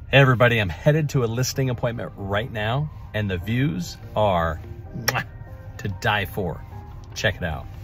Hey everybody, I'm headed to a listing appointment right now, and the views are to die for. Check it out.